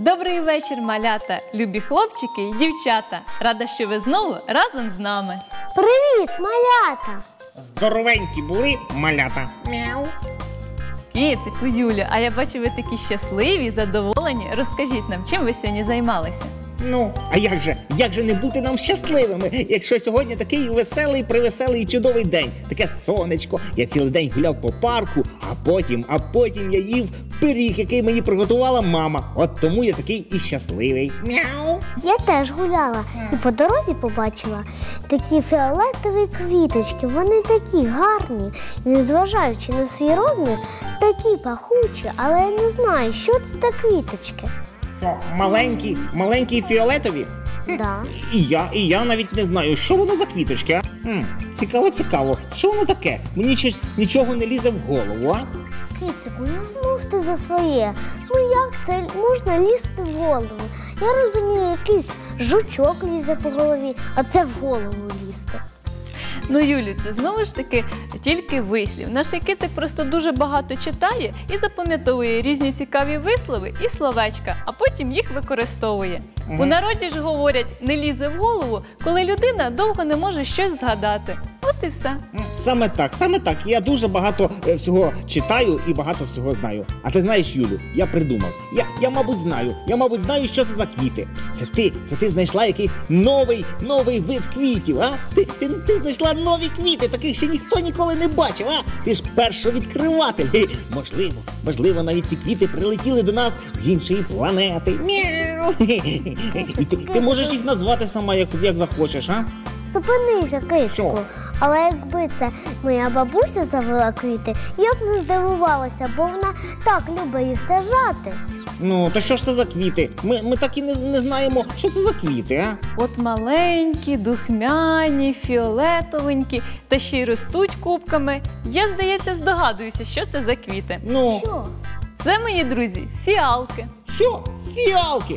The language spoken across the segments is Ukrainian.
Добрий вечір, малята, любі хлопчики і дівчата. Рада, що ви знову разом з нами. Привіт, малята! Здоровенькі були малята. Мяу. Кицику, Юлю, а я бачу, ви такі щасливі, задоволені. Розкажіть нам, чим ви сьогодні займалися? Ну, а як же не бути нам щасливими, якщо сьогодні такий веселий, привеселий і чудовий день. Таке сонечко, я цілий день гуляв по парку, а потім я їв пиріг, який мені приготувала мама. От тому я такий і щасливий. Мяу. Я теж гуляла і по дорозі побачила такі фіолетові квіточки. Вони такі гарні і, незважаючи на свій розмір, такі пахучі, але я не знаю, що це за квіточки. Що, маленькі фіолетові? Да. І я навіть не знаю, що воно за квіточки, а? Цікаво, що воно таке? Мені щось нічого не лізе в голову, а? Кицику, ну знов ти за своє. Ну як це можна лізти в голову? Я розумію, якийсь жучок лізе по голові, а це в голову лізти. Ну, Юлі, це знову ж таки тільки вислів. Наш кицик просто дуже багато читає і запам'ятовує різні цікаві вислови і словечка, а потім їх використовує. У народі ж говорять, не лізе в голову, коли людина довго не може щось згадати. От і все. Саме так. Я дуже багато всього читаю і багато всього знаю. А ти знаєш, Юлю, я придумав. Я мабуть знаю, що це за квіти. Це ти знайшла якийсь новий вид квітів, а? Ти знайшла нові квіти, таких ще ніхто ніколи не бачив, а? Ти ж першовідкриватель. Можливо, навіть ці квіти прилетіли до нас з іншої планети. Мяу. І ти можеш їх назвати сама, як захочеш, а? Зупинися, кицьку. Що? Але якби це моя бабуся завела квіти, я б не здивувалася, бо вона так любить їх саджати. Ну, то що ж це за квіти? Ми так і не знаємо, що це за квіти, а? От маленькі, духмяні, фіолетовенькі, та ще й ростуть кубками. Я, здається, здогадуюся, що це за квіти. Ну, Що? Це, мої друзі, фіалки. що? Фіалки!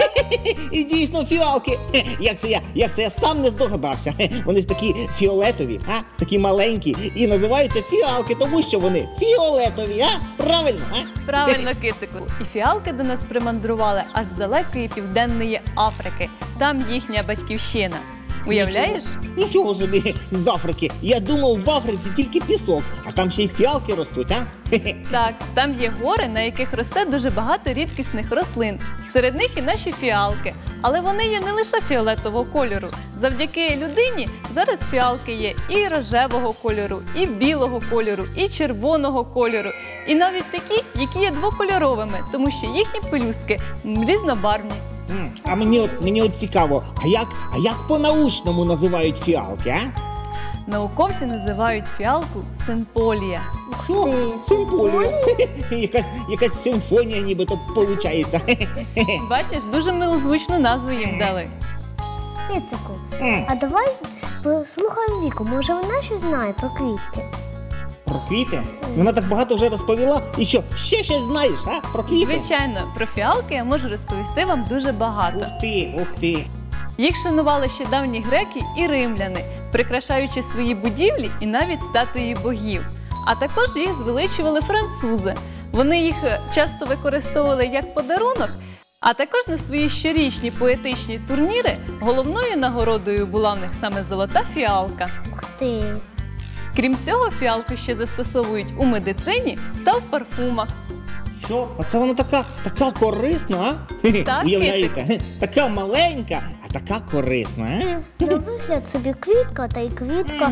І дійсно фіалки! Як це я сам не здогадався? Вони ж такі фіолетові, а? Такі маленькі. І називаються фіалки, тому що вони фіолетові, а? Правильно, а? Правильно, кицику. І фіалки до нас примандрували аж з далекої південної Африки. Там їхня батьківщина. Уявляєш? Нічого собі з Африки. Я думав, в Африці тільки пісок, а там ще й фіалки ростуть, а? Так, там є гори, на яких росте дуже багато рідкісних рослин. Серед них і наші фіалки. Але вони є не лише фіолетового кольору. Завдяки людині зараз фіалки є і рожевого кольору, і білого кольору, і червоного кольору. І навіть такі, які є двокольоровими, тому що їхні пелюстки різнобарвні. А мені от цікаво, а як по-научному називають фіалки, а? Науковці називають фіалку симполія. Що? Симфонія. Якась симфонія нібито получається. Бачиш, дуже милозвучну назву їм дали. Кицику, а давай послухаємо Віку, може вона щось знає про квітки? Про квіти? Вона так багато вже розповіла. І що, ще щось знаєш, а? Про квіти? Звичайно, про фіалки я можу розповісти вам дуже багато. Ух ти. Їх шанували ще давні греки і римляни, прикрашаючи свої будівлі і навіть статуї богів. А також їх звеличували французи. Вони їх часто використовували як подарунок, а також на свої щорічні поетичні турніри головною нагородою була в них саме золота фіалка. Ух ти! Крім цього, фіалку ще застосовують у медицині та в парфумах. Що? Оце вона така корисна, а? Так, уявляєте? Така маленька, а така корисна, а? На вигляд собі квітка та й квітка,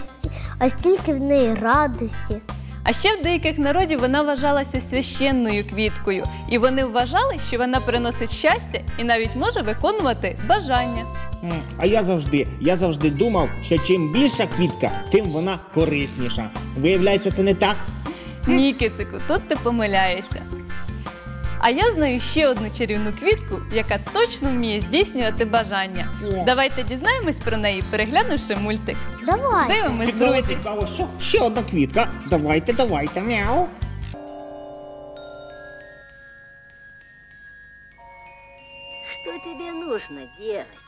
а стільки в неї радості. А ще в деяких народів вона вважалася священною квіткою. І вони вважали, що вона приносить щастя і навіть може виконувати бажання. А я завжди думав, що чим більша квітка, тим вона корисніша. Виявляється, це не так? Ні, кицику, тут ти помиляєшся. А я знаю ще одну чарівну квітку, яка точно вміє здійснювати бажання. О. Давайте дізнаємось про неї, переглянувши мультик. Давай! Дивимось, друзі. Цікаво, що? Ще одна квітка. Давайте, мяу. Что тебе нужно, девочка?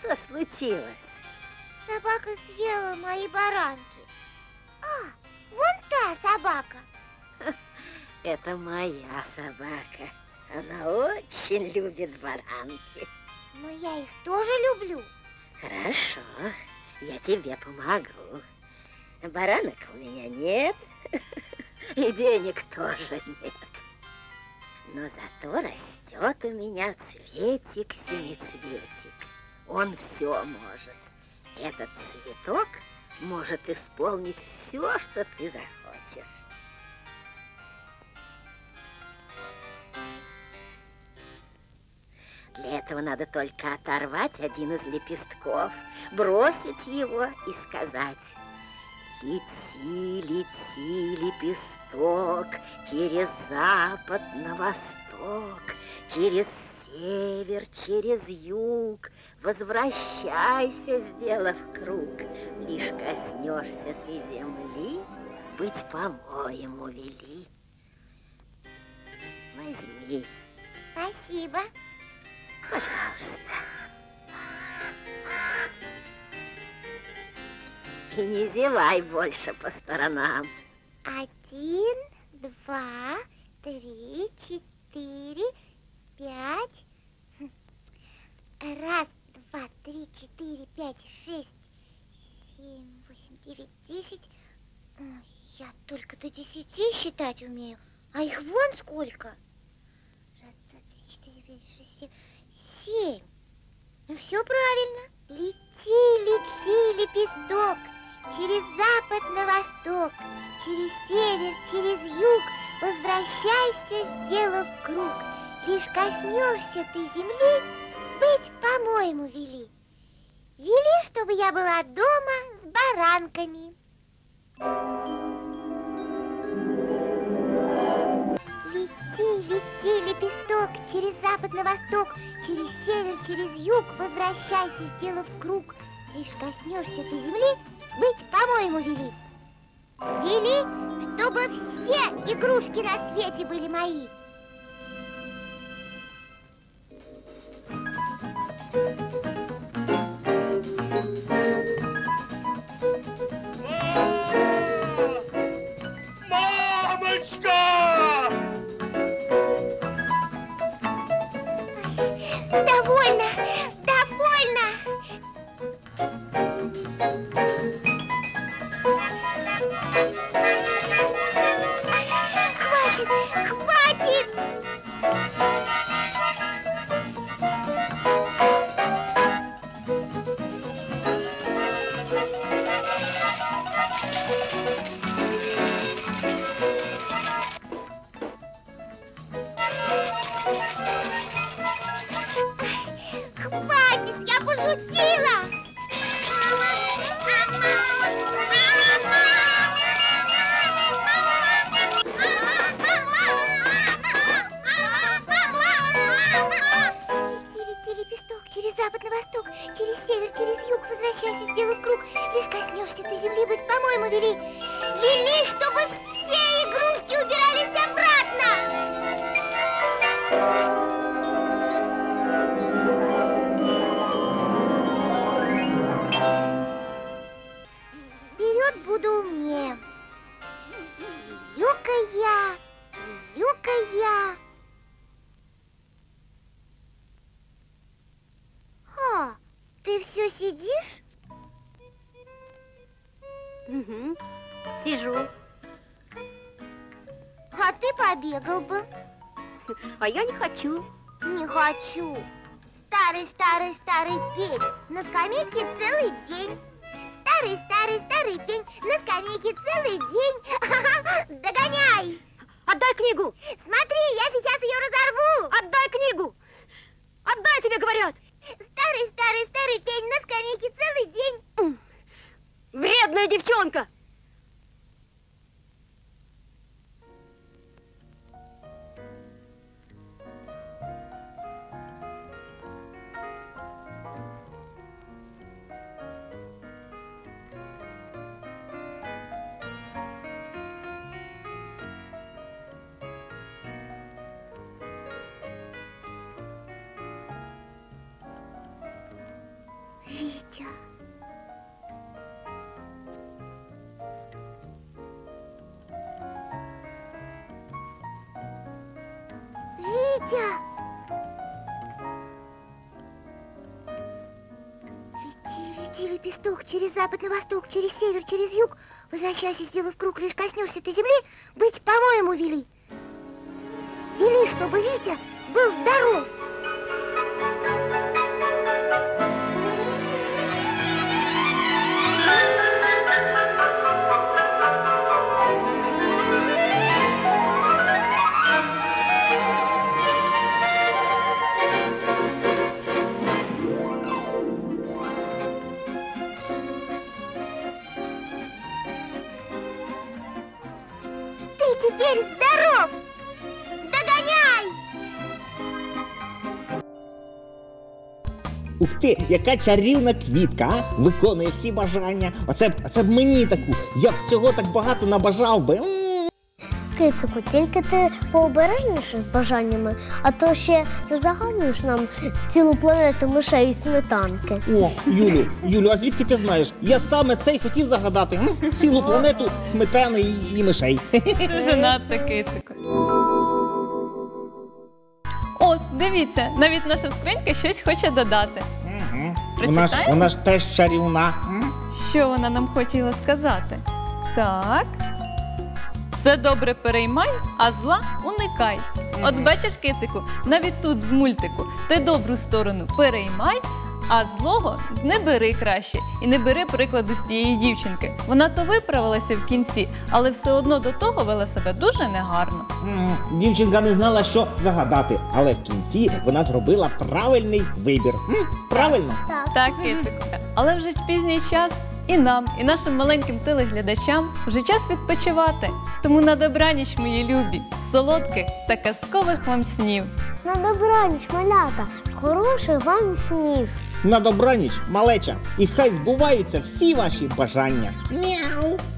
Что случилось? Собака съела мои баранки. А, вон та собака. Это моя собака. Она очень любит баранки. Но я их тоже люблю. Хорошо, я тебе помогу. Баранок у меня нет, и денег тоже нет. Но зато растет у меня цветик-семицветик. Он все может. Этот цветок может исполнить все, что ты захочешь. Для этого надо только оторвать один из лепестков, бросить его и сказать: лети, лети, лепесток, через запад на восток, через север, через юг, возвращайся, сделав круг. Лишь коснешься ты земли, быть по-моему вели. Возьми, Спасибо. пожалуйста. И не зевай больше по сторонам. 1, 2, 3, 4, 5. 1, 2, 3, 4, 5, 6, 7, 8, 9, 10. Ой, я только до 10 считать умею, а их вон сколько. 1, 2, 3, 4, 5, 6, 7. 7. Ну все правильно. Лети, лети, лепесток, через запад на восток, через север, через юг, возвращайся, сделав круг. Лишь коснешься ты земли, быть, по-моему, вели. Вели, чтобы я была дома с баранками. Лети, лети, лепесток, через запад на восток, через север, через юг, возвращайся, сделав круг. Лишь коснешься ты земли, быть, по-моему, вели. Вели, чтобы все игрушки на свете были мои. Мамочка! Довольно, довольно. Хватит, хватит. Хватит, я пошутила. Лети, лети, лепесток, через запад на восток, через север, через юг, возвращайся, сделав круг. Лишь коснешься ты земли, быть, по-моему, вели. Вели, чтобы все игрушки убирались обратно. Вперед буду умнее. Люка я, Люка я. А, ты все сидишь? Угу. Сижу. А ты побегал бы. А я не хочу. Не хочу. Старый, старый, старый пень на скамейке целый день. Старый, старый, старый пень на скамейке целый день. Догоняй! Отдай книгу! Смотри, я сейчас ее разорву. Отдай книгу! Отдай, тебе говорят! Старый, старый, старый пень на скамейке целый день. Вредная девчонка! Витя! Лети, лепесток, через запад на восток, через север, через юг. Возвращайся, сделав круг, лишь коснешься ты земли, быть по-моему вели. Вели, чтобы Витя был здоров. Ты теперь здоров! Догоняй! Ух ти, яка чарівна квітка, а? Виконує всі бажання. Оце б мені таку. Я б всього так багато набажав би. Кицику, тільки ти пообережніше з бажаннями, а то ще не загадуєш нам цілу планету мишей і сметанки. О, Юлю, а звідки ти знаєш? Я саме це й хотів загадати. Цілу планету сметани і мишей. Дуже на це, кицику. От, дивіться, навіть наша скринька щось хоче додати. Прочитаємо? Вона ж теж чарівна. Що вона нам хотіла сказати? Так. Все добре переймай, а зла уникай. От бачиш, кицику, навіть тут з мультику ти добру сторону переймай, а злого не бери краще. І не бери прикладу з тієї дівчинки. Вона то виправилася в кінці, але все одно до того вела себе дуже негарно. Дівчинка не знала, що загадати, але в кінці вона зробила правильний вибір. Правильно? Так, кицику. Але вже пізній час і нам, і нашим маленьким телеглядачам вже час відпочивати. Тому на добраніч, мої любі, солодких та казкових вам снів. На добраніч, малята, хороших вам снів. На добраніч, малеча, і хай збуваються всі ваші бажання. Мяу!